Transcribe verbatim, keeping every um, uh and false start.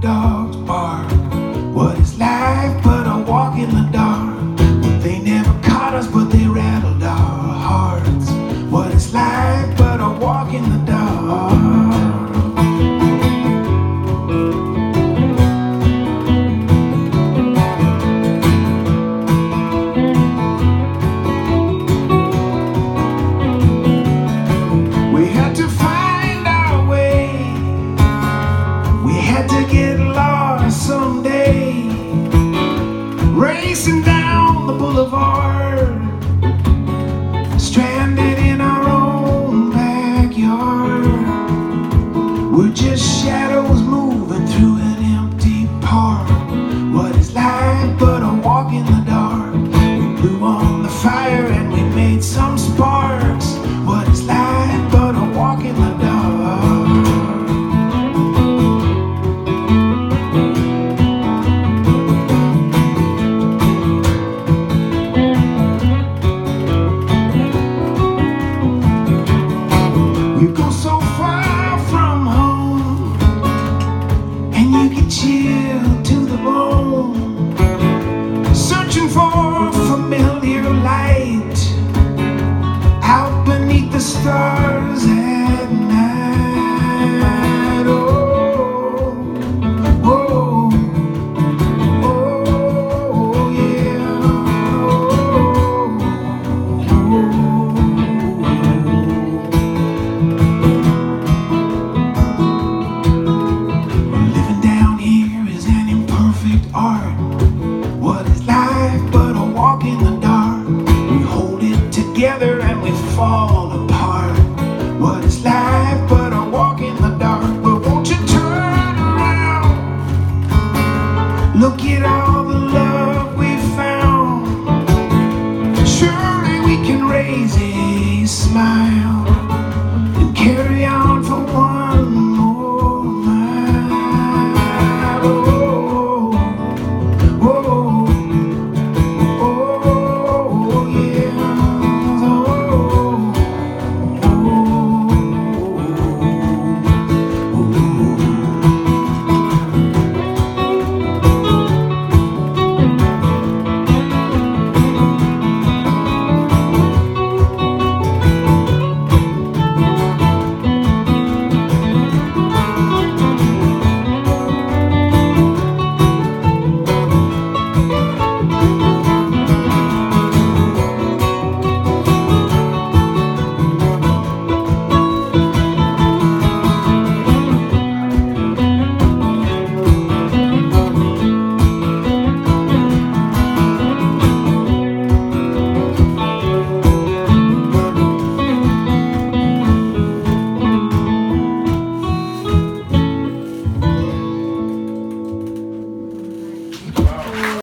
dogs bark. What is life but a walk in the dark? They never caught us, but they rattled our hearts. What is life but a walk in the dark? We had to find our way. We had to get lost someday. Racing down the boulevard, stranded in our own backyard. We're just shadows moving through an empty park. What is life but a walk?